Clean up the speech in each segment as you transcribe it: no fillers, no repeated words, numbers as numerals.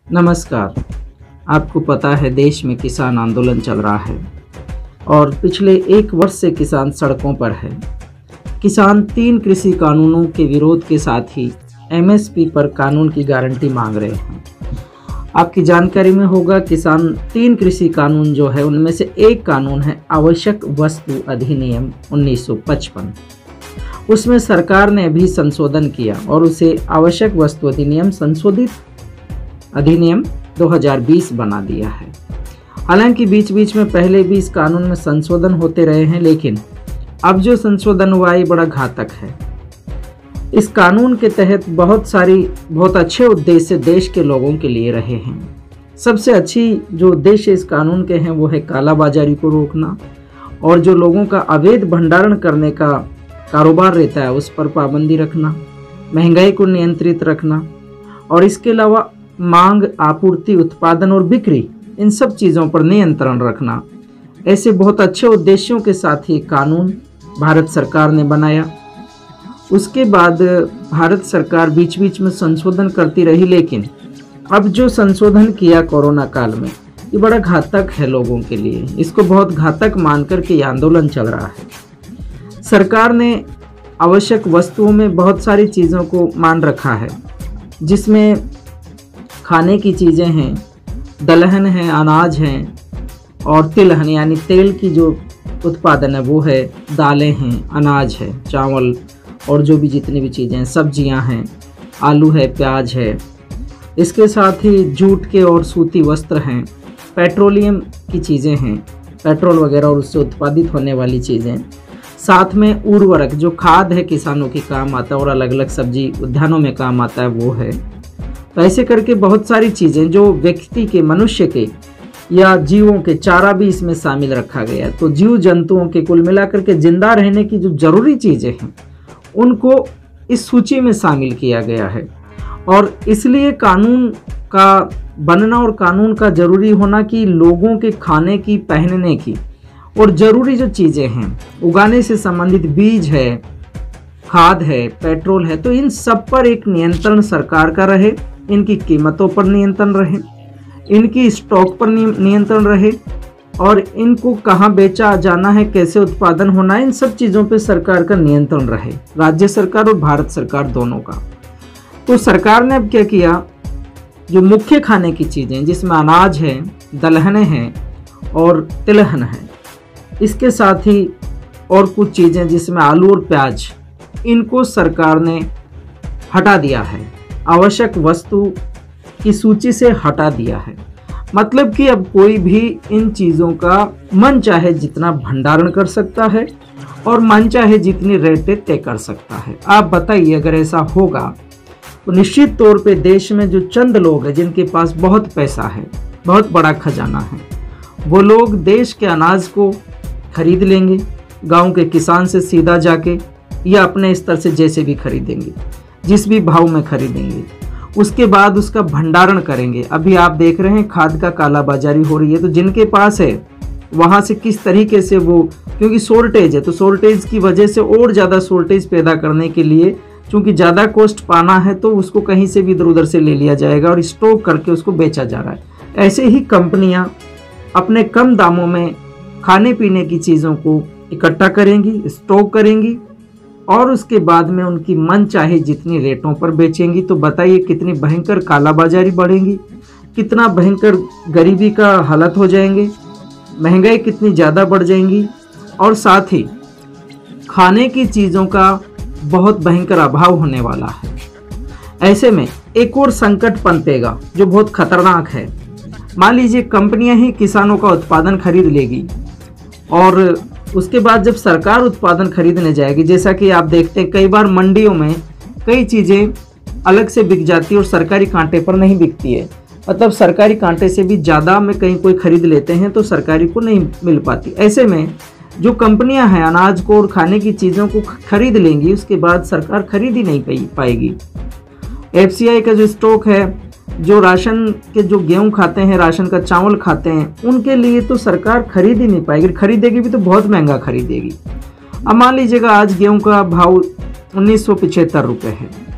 नमस्कार। आपको पता है देश में किसान आंदोलन चल रहा है और पिछले 1 वर्ष से किसान सड़कों पर है। किसान 3 कृषि कानूनों के विरोध के साथ ही एमएसपी पर कानून की गारंटी मांग रहे हैं। आपकी जानकारी में होगा किसान 3 कृषि कानून जो है उनमें से एक कानून है आवश्यक वस्तु अधिनियम 1955। उसमें सरकार ने अभी संशोधन किया और उसे आवश्यक वस्तु अधिनियम संशोधित अधिनियम 2020 बना दिया है। हालांकि बीच बीच में पहले भी इस कानून में संशोधन होते रहे हैं, लेकिन अब जो संशोधन हुआ है बड़ा घातक है। इस कानून के तहत बहुत अच्छे उद्देश्य देश के लोगों के लिए रहे हैं। सबसे अच्छी जो उद्देश्य इस कानून के हैं वो है कालाबाजारी को रोकना और जो लोगों का अवैध भंडारण करने का कारोबार रहता है उस पर पाबंदी रखना, महंगाई को नियंत्रित रखना और इसके अलावा मांग, आपूर्ति, उत्पादन और बिक्री, इन सब चीज़ों पर नियंत्रण रखना। ऐसे बहुत अच्छे उद्देश्यों के साथ ही कानून भारत सरकार ने बनाया। उसके बाद भारत सरकार बीच बीच में संशोधन करती रही, लेकिन अब जो संशोधन किया कोरोना काल में ये बड़ा घातक है लोगों के लिए। इसको बहुत घातक मानकर के ये आंदोलन चल रहा है। सरकार ने आवश्यक वस्तुओं में बहुत सारी चीज़ों को मान रखा है, जिसमें खाने की चीज़ें हैं, दलहन है, अनाज हैं और तिलहन यानी तेल की जो उत्पादन है वो है, दालें हैं, अनाज है, चावल और जो भी जितनी भी चीज़ें हैं, सब्जियां हैं, आलू है, प्याज है। इसके साथ ही जूट के और सूती वस्त्र हैं, पेट्रोलियम की चीज़ें हैं, पेट्रोल वगैरह और उससे उत्पादित होने वाली चीज़ें, साथ में उर्वरक जो खाद है किसानों की काम आता है और अलग अलग सब्जी उद्यानों में काम आता है वो है। तो ऐसे करके बहुत सारी चीज़ें जो व्यक्ति के, मनुष्य के या जीवों के, चारा भी इसमें शामिल रखा गया है। तो जीव जंतुओं के कुल मिलाकर के जिंदा रहने की जो जरूरी चीज़ें हैं उनको इस सूची में शामिल किया गया है। और इसलिए कानून का बनना और कानून का जरूरी होना कि लोगों के खाने की, पहनने की और ज़रूरी जो चीज़ें हैं, उगाने से संबंधित बीज है, खाद है, पेट्रोल है, तो इन सब पर एक नियंत्रण सरकार का रहे। इनकी कीमतों पर नियंत्रण रहे, इनकी स्टॉक पर नियंत्रण रहे और इनको कहाँ बेचा जाना है, कैसे उत्पादन होना है, इन सब चीज़ों पे सरकार का नियंत्रण रहे, राज्य सरकार और भारत सरकार दोनों का। तो सरकार ने अब क्या किया, जो मुख्य खाने की चीज़ें जिसमें अनाज है, दलहने हैं और तिलहन है, इसके साथ ही और कुछ चीज़ें जिसमें आलू और प्याज, इनको सरकार ने हटा दिया है, आवश्यक वस्तु की सूची से हटा दिया है। मतलब कि अब कोई भी इन चीज़ों का मन चाहे जितना भंडारण कर सकता है और मन चाहे जितनी रेटें तय कर सकता है। आप बताइए, अगर ऐसा होगा तो निश्चित तौर पे देश में जो चंद लोग हैं जिनके पास बहुत पैसा है, बहुत बड़ा खजाना है, वो लोग देश के अनाज को खरीद लेंगे, गांव के किसान से सीधा जाके या अपने स्तर से जैसे भी खरीदेंगे, जिस भी भाव में खरीदेंगे, उसके बाद उसका भंडारण करेंगे। अभी आप देख रहे हैं खाद का कालाबाजारी हो रही है, तो जिनके पास है वहाँ से किस तरीके से वो, क्योंकि शॉर्टेज है, तो शॉर्टेज की वजह से और ज़्यादा शॉर्टेज पैदा करने के लिए, चूँकि ज़्यादा कॉस्ट पाना है तो उसको कहीं से भी इधर उधर से ले लिया जाएगा और स्टॉक करके उसको बेचा जा रहा है। ऐसे ही कंपनियाँ अपने कम दामों में खाने पीने की चीज़ों को इकट्ठा करेंगी, स्टॉक करेंगी और उसके बाद में उनकी मन चाहे जितनी रेटों पर बेचेंगी। तो बताइए कितनी भयंकर कालाबाजारी बढ़ेगी, कितना भयंकर गरीबी का हालत हो जाएंगे, महंगाई कितनी ज़्यादा बढ़ जाएंगी और साथ ही खाने की चीज़ों का बहुत भयंकर अभाव होने वाला है। ऐसे में एक और संकट पनपेगा जो बहुत खतरनाक है। मान लीजिए कंपनियां ही किसानों का उत्पादन खरीद लेगी और उसके बाद जब सरकार उत्पादन खरीदने जाएगी, जैसा कि आप देखते हैं कई बार मंडियों में कई चीज़ें अलग से बिक जाती है और सरकारी कांटे पर नहीं बिकती है। मतलब सरकारी कांटे से भी ज़्यादा में कहीं कोई खरीद लेते हैं तो सरकारी को नहीं मिल पाती। ऐसे में जो कंपनियां हैं अनाज को और खाने की चीज़ों को खरीद लेंगी, उसके बाद सरकार खरीद ही नहीं पाएगी। एफसीआई का जो स्टॉक है, जो राशन के, जो गेहूं खाते हैं, राशन का चावल खाते हैं, उनके लिए तो सरकार खरीद ही नहीं पाएगी। खरीदेगी भी तो बहुत महंगा खरीदेगी। अब मान लीजिएगा आज गेहूं का भाव 1975 रुपये है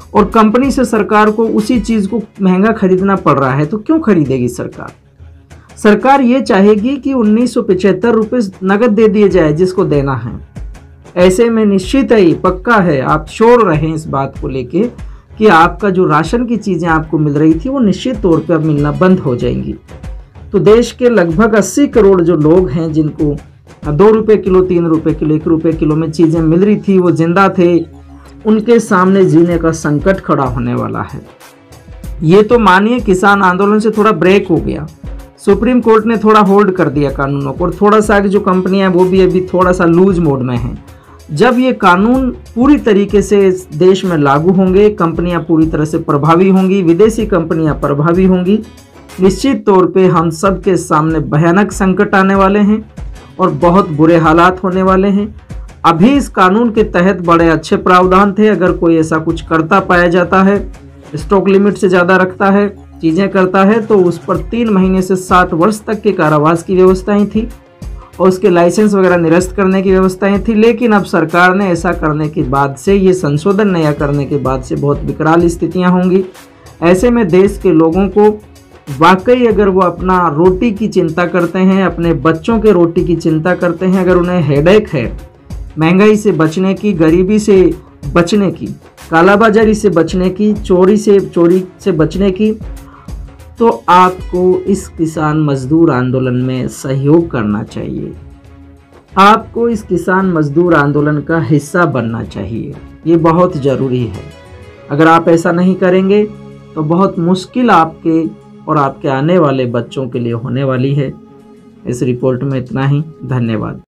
और कंपनी से सरकार को उसी चीज़ को महंगा खरीदना पड़ रहा है, तो क्यों खरीदेगी सरकार? सरकार ये चाहेगी कि 1975 रुपये नगद दे दिए जाए जिसको देना है। ऐसे में निश्चित है, पक्का है, आप श्योर रहें इस बात को लेके कि आपका जो राशन की चीज़ें आपको मिल रही थी वो निश्चित तौर पे अब मिलना बंद हो जाएंगी। तो देश के लगभग 80 करोड़ जो लोग हैं जिनको 2 रुपये किलो, 3 रुपये किलो, 1 रुपये किलो में चीज़ें मिल रही थी, वो जिंदा थे, उनके सामने जीने का संकट खड़ा होने वाला है। ये तो मानिए किसान आंदोलन से थोड़ा ब्रेक हो गया, सुप्रीम कोर्ट ने थोड़ा होल्ड कर दिया कानूनों को, और थोड़ा सा जो कंपनियां वो भी अभी थोड़ा सा लूज मोड में हैं। जब ये कानून पूरी तरीके से देश में लागू होंगे, कंपनियां पूरी तरह से प्रभावी होंगी, विदेशी कंपनियां प्रभावी होंगी, निश्चित तौर पे हम सब के सामने भयानक संकट आने वाले हैं और बहुत बुरे हालात होने वाले हैं। अभी इस कानून के तहत बड़े अच्छे प्रावधान थे, अगर कोई ऐसा कुछ करता पाया जाता है, स्टॉक लिमिट से ज़्यादा रखता है, चीज़ें करता है, तो उस पर 3 महीने से 7 वर्ष तक के कारावास की व्यवस्थाएं थी और उसके लाइसेंस वगैरह निरस्त करने की व्यवस्थाएं थी। लेकिन अब सरकार ने ऐसा करने के बाद से, ये संशोधन नया करने के बाद से बहुत विकराल स्थितियां होंगी। ऐसे में देश के लोगों को वाकई अगर वो अपना रोटी की चिंता करते हैं, अपने बच्चों के रोटी की चिंता करते हैं, अगर उन्हें हेडेक है महंगाई से बचने की, गरीबी से बचने की, कालाबाजारी से बचने की, चोरी से बचने की, तो आपको इस किसान मजदूर आंदोलन में सहयोग करना चाहिए। आपको इस किसान मजदूर आंदोलन का हिस्सा बनना चाहिए, ये बहुत ज़रूरी है। अगर आप ऐसा नहीं करेंगे तो बहुत मुश्किल आपके और आपके आने वाले बच्चों के लिए होने वाली है। इस रिपोर्ट में इतना ही, धन्यवाद।